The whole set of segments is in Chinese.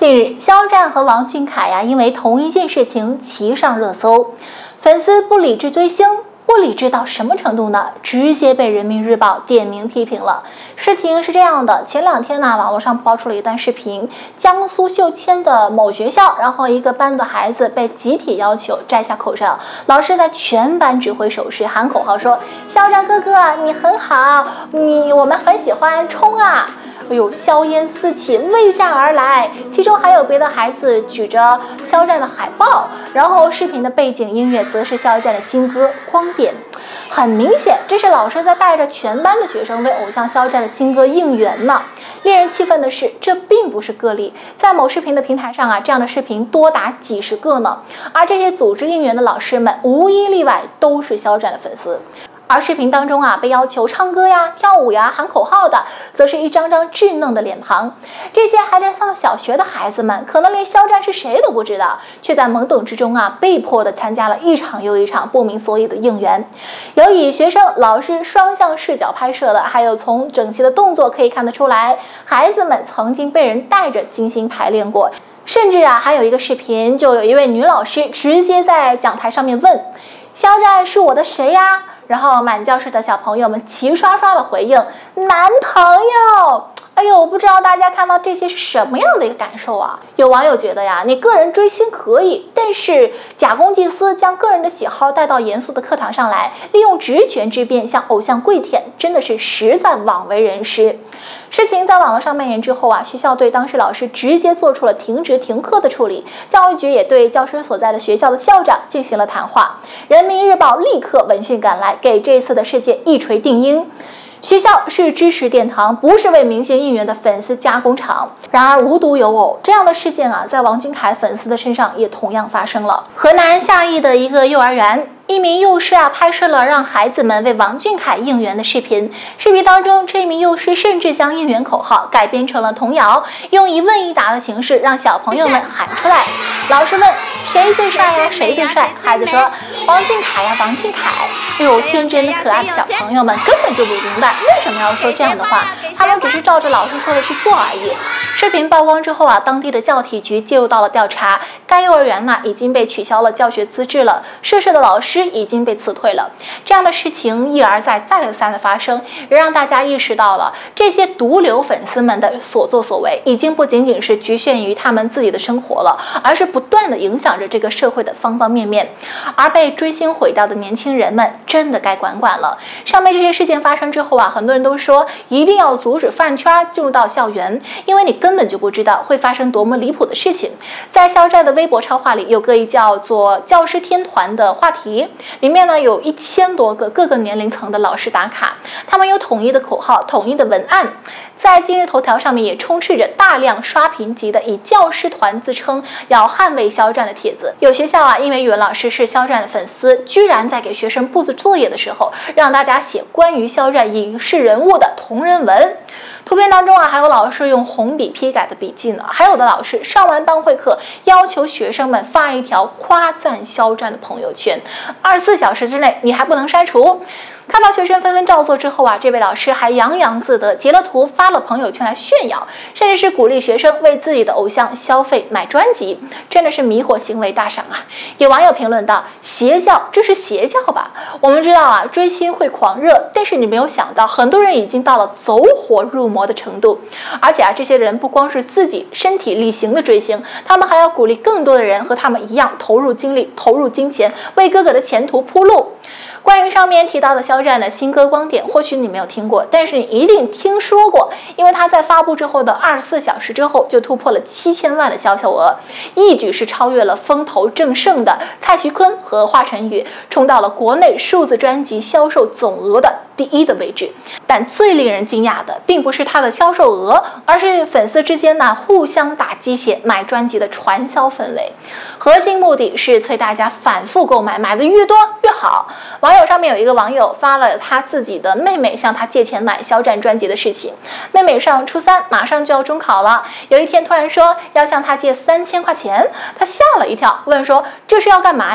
近日，肖战和王俊凯因为同一件事情齐上热搜，粉丝不理智追星。不理智到什么程度呢？直接被人民日报点名批评了。事情是这样的，前2天呢，网络上爆出了一段视频，江苏秀迁的某学校，然后一个班的孩子被集体要求摘下口罩，老师在全班指挥手势喊口号说：“肖战哥哥，你很好，我们很喜欢，冲啊！”哎呦，硝烟四起，为战而来。其中还有别的孩子举着肖战的海报，然后视频的背景音乐则是肖战的新歌《光点》。很明显，这是老师在带着全班的学生为偶像肖战的新歌应援呢。令人气愤的是，这并不是个例，在某视频的平台上这样的视频多达几十个呢。而这些组织应援的老师们，无一例外都是肖战的粉丝。而视频当中被要求唱歌跳舞喊口号的，则是一张张稚嫩的脸庞。这些还在上小学的孩子们，可能连肖战是谁都不知道，却在懵懂之中被迫的参加了一场又一场不明所以的应援。有以学生、老师双向视角拍摄的，还有从整齐的动作可以看得出来，孩子们曾经被人带着精心排练过。甚至还有一个视频，就有一位女老师直接在讲台上面问：“肖战是我的谁呀？”然后满教室的小朋友们齐刷刷的回应：“男朋友。”哎呦，不知道大家看到这些是什么样的一个感受啊？有网友觉得你个人追星可以，但是假公济私，将个人的喜好带到严肃的课堂上来，利用职权之便向偶像跪舔，真的是实在枉为人师。事情在网络上蔓延之后学校对当时老师直接做出了停职停课的处理，教育局也对教师所在的学校的校长进行了谈话。人民日报立刻闻讯赶来，给这次的事件一锤定音。学校是知识殿堂，不是为明星应援的粉丝加工厂。然而无独有偶，这样的事件在王俊凯粉丝的身上也同样发生了。河南夏邑的一个幼儿园，一名幼师拍摄了让孩子们为王俊凯应援的视频。视频当中，这名幼师甚至将应援口号改编成了童谣，用一问一答的形式让小朋友们喊出来。老师问：“谁最帅呀？谁最帅？”孩子说：“王俊凯呀，王俊凯。”哎呦，天真的可爱的小朋友们根本就不明白为什么要说这样的话，他们只是照着老师说的去做而已。视频曝光之后当地的教体局介入到了调查，该幼儿园已经被取消了教学资质了，涉事的老师已经被辞退了。这样的事情一而再再而三的发生，也让大家意识到了这些毒瘤粉丝们的所作所为已经不仅仅是局限于他们自己的生活了，而是不断的影响着这个社会的方方面面。而被追星毁掉的年轻人们真的该管管了。上面这些事件发生之后很多人都说一定要阻止饭圈进入到校园，因为你根本就不知道会发生多么离谱的事情。在肖战的微博超话里有个叫做教师天团的话题，里面有1000多个各个年龄层的老师打卡，他们有统一的口号，统一的文案。在今日头条上面也充斥着大量刷屏级的以教师团自称要捍卫肖战的帖子。有学校因为语文老师是肖战的粉丝，居然在给学生布置作业的时候让大家写关于肖战影视人物的同人文。图片当中还有老师用红笔批改的笔记呢，还有的老师上完班会课要求学生们发一条夸赞肖战的朋友圈，24小时之内你还不能删除。看到学生纷纷照做之后这位老师还洋洋自得，截了图发了朋友圈来炫耀，甚至是鼓励学生为自己的偶像消费买专辑，真的是迷惑行为大赏啊！有网友评论道：“邪教，这是邪教吧？”我们知道追星会狂热，但是你没有想到，很多人已经到了走火入魔的程度。而且这些人不光是自己身体力行的追星，他们还要鼓励更多的人和他们一样投入精力、投入金钱，为哥哥的前途铺路。关于上面提到的肖战的新歌《光点》，或许你没有听过，但是你一定听说过，因为他在发布之后的24小时之后就突破了7000万的销售额，一举是超越了风头正盛的蔡徐坤和华晨宇，冲到了国内数字专辑销售总额的第1的位置。但最令人惊讶的并不是它的销售额，而是粉丝之间互相打鸡血买专辑的传销氛围。核心目的是催大家反复购买，买的越多越好。网友上面有一个网友发了他自己的妹妹向他借钱买肖战专辑的事情。妹妹上初3，马上就要中考了，有一天突然说要向他借3000块钱，他吓了一跳，问说这是要干嘛呀？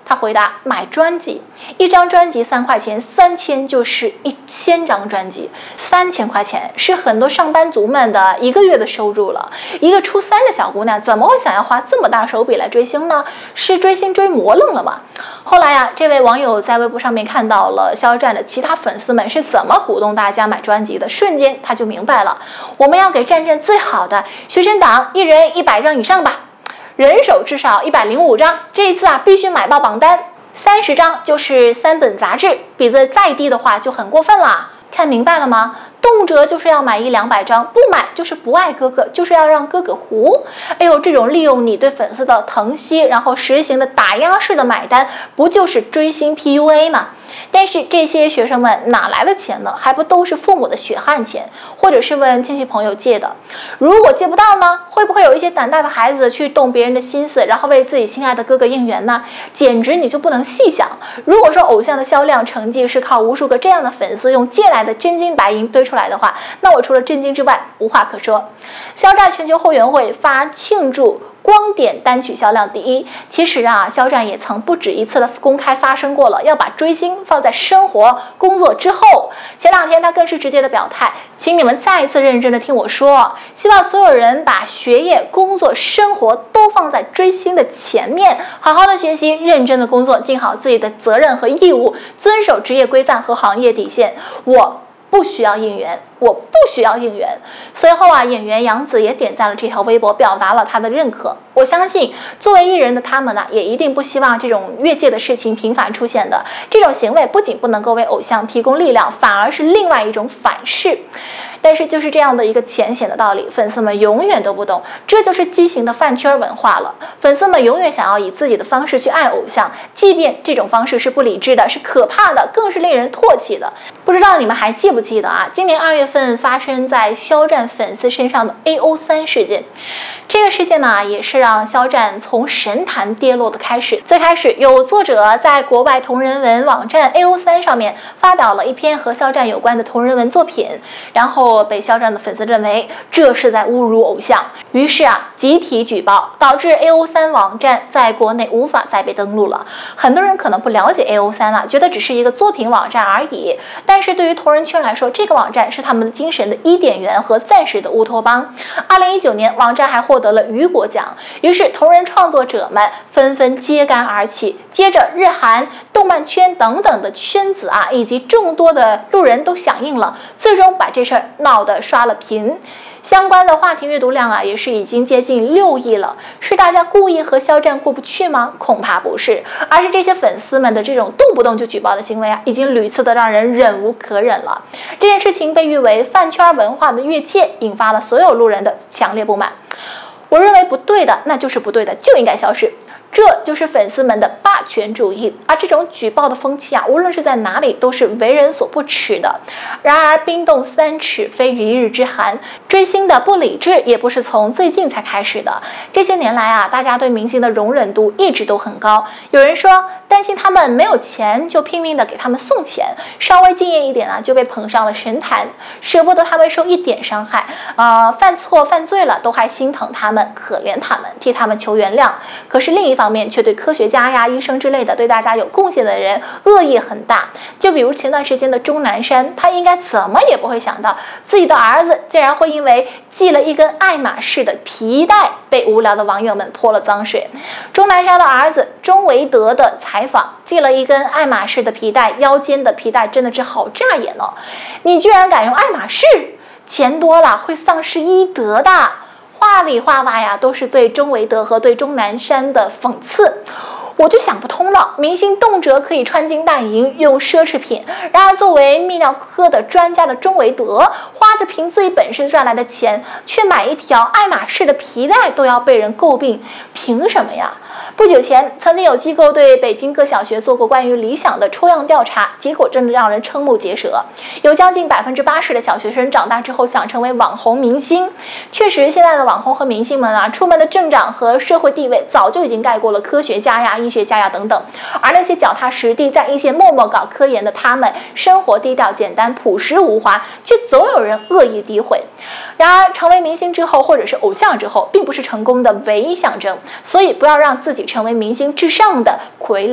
他回答买专辑，1张专辑3块钱，3000就是1000张专辑，3000块钱是很多上班族们的1个月的收入了。一个初3的小姑娘怎么会想要花这么大手笔来追星呢？是追星追魔愣了吗？后来呀，这位网友在微博上面看到了肖战的其他粉丝们是怎么鼓动大家买专辑的，瞬间他就明白了，我们要给战战最好的，学生党1人100张以上吧。人手至少105张，这一次啊必须买爆榜单，30张就是3本杂志，比这再低的话就很过分了。看明白了吗？动辄就是要买100-200张，不买就是不爱哥哥，就是要让哥哥糊。哎呦，这种利用你对粉丝的疼惜，然后实行的打压式的买单，不就是追星 PUA 吗？但是这些学生们哪来的钱呢？还不都是父母的血汗钱，或者是问亲戚朋友借的？如果借不到呢，会不会有一些胆大的孩子去动别人的心思，然后为自己心爱的哥哥应援呢？简直你就不能细想。如果说偶像的销量成绩是靠无数个这样的粉丝用借来的真金白银堆出来的话，那我除了震惊之外无话可说。肖战全球后援会发庆祝光点单曲销量第1。其实啊，肖战也曾不止一次的公开发声过了，要把追星放在生活工作之后。前2天他更是直接的表态，请你们再一次认真的听我说，希望所有人把学业、工作、生活都放在追星的前面，好好的学习，认真的工作，尽好自己的责任和义务，遵守职业规范和行业底线。我不需要应援，我不需要应援。随后啊，演员杨紫也点赞了这条微博，表达了她的认可。我相信，作为艺人的他们呢，也一定不希望这种越界的事情频繁出现的。这种行为不仅不能够为偶像提供力量，反而是另外一种反噬。但是就是这样的一个浅显的道理，粉丝们永远都不懂，这就是畸形的饭圈文化了。粉丝们永远想要以自己的方式去爱偶像，即便这种方式是不理智的，是可怕的，更是令人唾弃的。不知道你们还记不记得啊？今年2月份发生在肖战粉丝身上的 AO3 事件，这个事件呢，也是让肖战从神坛跌落的开始。最开始有作者在国外同人文网站 AO3 上面发表了一篇和肖战有关的同人文作品，然后被肖战的粉丝认为这是在侮辱偶像，于是啊集体举报，导致 AO3 网站在国内无法再被登录了。很多人可能不了解 AO3 啊，觉得只是一个作品网站而已，但是对于同人圈来说，这个网站是他们的精神的伊甸园和暂时的乌托邦。2019年，网站还获得了雨果奖，于是同人创作者们纷纷揭竿而起，接着日韩、动漫圈等等的圈子啊，以及众多的路人都响应了，最终把这事儿闹得刷了屏。相关的话题阅读量啊，也是已经接近6亿了。是大家故意和肖战过不去吗？恐怕不是，而是这些粉丝们的这种动不动就举报的行为啊，已经屡次的让人忍无可忍了。这件事情被誉为饭圈文化的越界，引发了所有路人的强烈不满。我认为不对的，那就是不对的，就应该消失。这就是粉丝们的霸权主义，而这种举报的风气啊，无论是在哪里都是为人所不齿的。然而冰冻3尺非一日之寒，追星的不理智也不是从最近才开始的。这些年来啊，大家对明星的容忍度一直都很高。有人说担心他们没有钱，就拼命的给他们送钱；稍微敬业一点啊，就被捧上了神坛，舍不得他们受一点伤害。犯错犯罪了，都还心疼他们，可怜他们，替他们求原谅。可是另一方面，却对科学家呀、医生之类的对大家有贡献的人恶意很大。就比如前段时间的钟南山，他应该怎么也不会想到，自己的儿子竟然会因为系了一根爱马仕的皮带，被无聊的网友们泼了脏水。钟南山的儿子钟维德的采访，系了一根爱马仕的皮带，腰间的皮带真的是好扎眼哦！你居然敢用爱马仕，钱多了会丧失医德的。话里话外呀，都是对钟维德和对钟南山的讽刺。我就想不通了，明星动辄可以穿金戴银，用奢侈品，然而作为泌尿科的专家的钟维德，花着凭自己本事赚来的钱，却买一条爱马仕的皮带都要被人诟病，凭什么呀？不久前，曾经有机构对北京各小学做过关于理想的抽样调查，结果真的让人瞠目结舌。有将近80%的小学生长大之后想成为网红明星。确实，现在的网红和明星们啊，出门的阵仗和社会地位早就已经盖过了科学家呀、医学家呀等等。而那些脚踏实地在一线默默搞科研的他们，生活低调简单、朴实无华，却总有人恶意诋毁。然而，成为明星之后，或者是偶像之后，并不是成功的唯一象征，所以不要让自己成为明星至上的傀儡。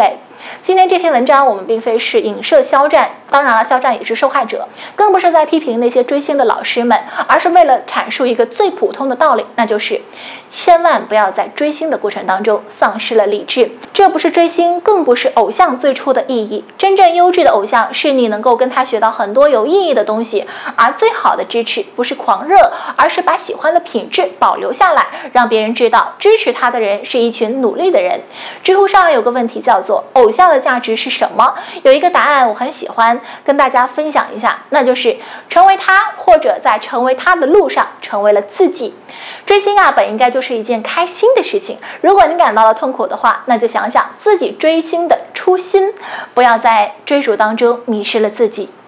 今天这篇文章我们并非是影射肖战，当然了，肖战也是受害者，更不是在批评那些追星的老师们，而是为了阐述一个最普通的道理，那就是千万不要在追星的过程当中丧失了理智。这不是追星，更不是偶像最初的意义。真正优质的偶像是你能够跟他学到很多有意义的东西，而最好的支持不是狂热，而是把喜欢的品质保留下来，让别人知道支持他的人是一群努力的人。知乎上有个问题叫做偶像的价值是什么？有一个答案我很喜欢跟大家分享一下，那就是成为他，或者在成为他的路上成为了自己。追星啊，本应该就是一件开心的事情，如果你感到了痛苦的话，那就想想自己追星的初心，不要在追逐当中迷失了自己。